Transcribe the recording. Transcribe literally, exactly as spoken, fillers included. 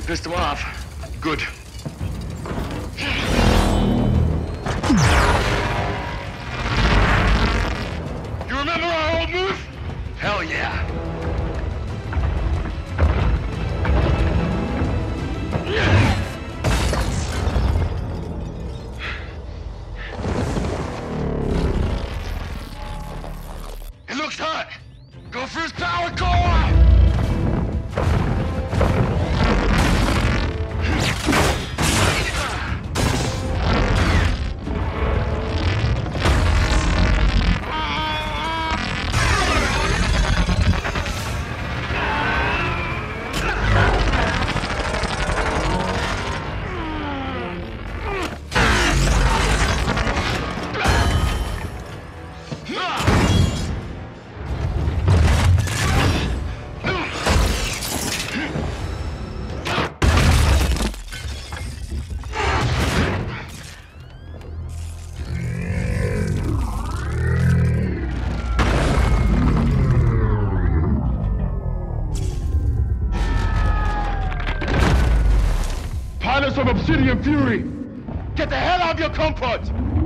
you pissed him off. Good. You remember our old move? Hell yeah. It looks hot. Go for his power core! Pilots of Obsidian Fury, get the hell out of your comfort!